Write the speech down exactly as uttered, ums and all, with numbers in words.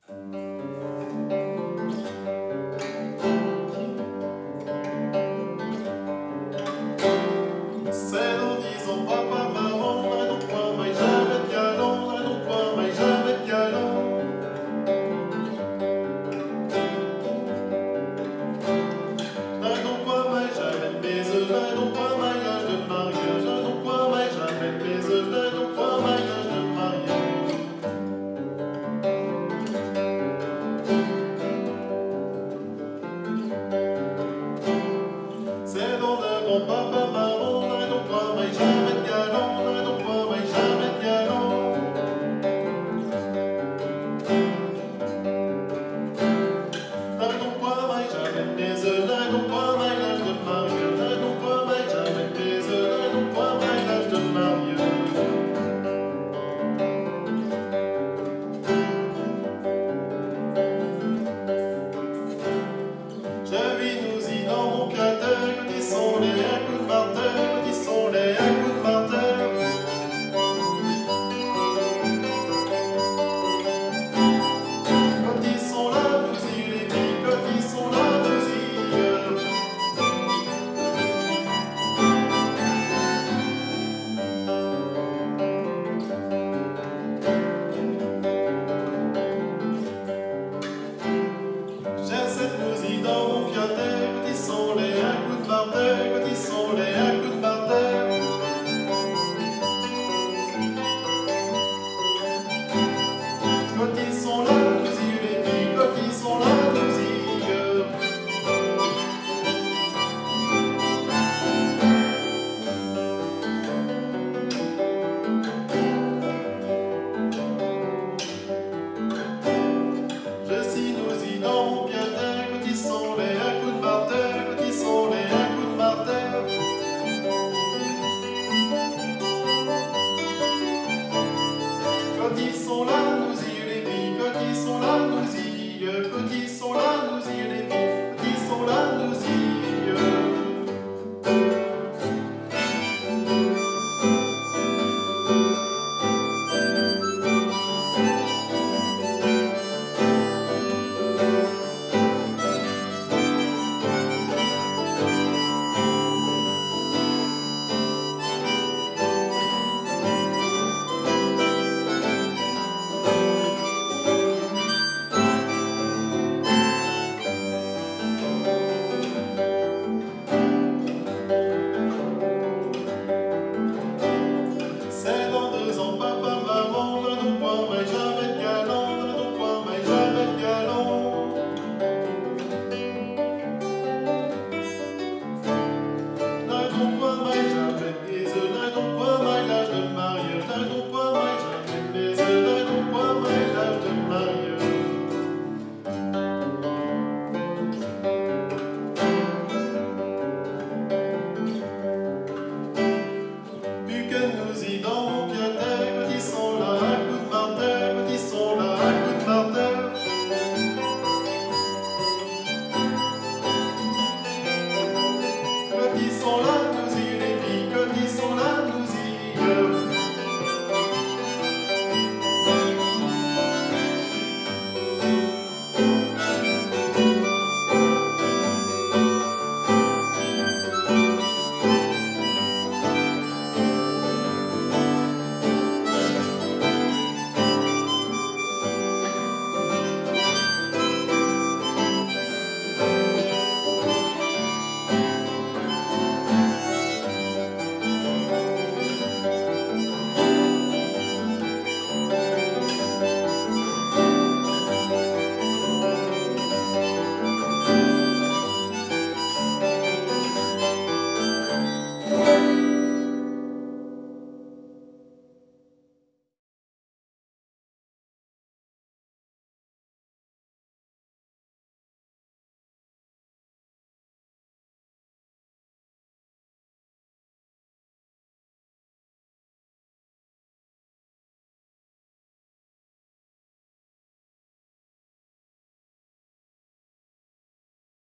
C'est en disant papa, maman, là non point, mais jamais de galant, là non point, mais jamais de galant. Là non point, mais jamais de baise, là non point, mariage de mariage, là non point, mais jamais de baise, là non point, mariage de mariage. C'est dans devant papa, maman, là non point, mais jamais de galant, là non point, mais jamais de galant. Là non point, mais jamais de baise, là non point, mariage de mariage, là non point, mais jamais de baise, là non point, mariage de mariage. Je vis nous y dans mon cratère, petits sont les à coups de marteau, petits sont les à coups de marteau. Quand ils sont là, nous y les filles, quand ils sont là, nous y. J'essaie de nous y dans mon cratère, quand ils sont les à coups de marteau, quand ils sont les à coups de marteau. Quand ils sont là, nous y les filles, quand ils sont là, nous y. Je suis nous y dans mon cratère, quand ils sont les à coups de marteau, quand ils sont les à coups de marteau. Quand ils sont là, nous y les filles, quand ils sont là, nous y. Quand ils sont là, nous y les filles, quand ils sont là, nous y. C'est dans deux ans, papa, maman, là non point, mais jamais de galant, là non point, mais jamais de galant. Là non point, mais jamais de baise, là non point, mais l'âge de mariage, là non point, mais jamais de baise, là non point, mais l'âge de mariage. Plus que nous y dans mon cratère, quand ils sont là à coups de marteau, quand ils sont là à coups de marteau. Quand ils sont là,